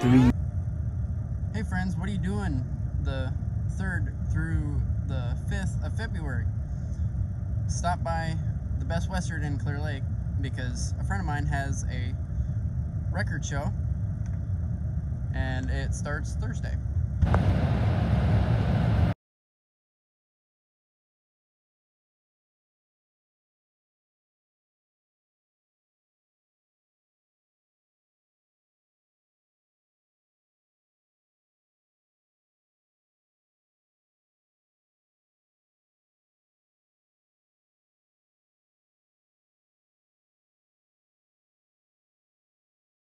3. Hey friends, what are you doing the 3rd through the 5th of February? Stop by the Best Western in Clear Lake because a friend of mine has a record show and it starts Thursday.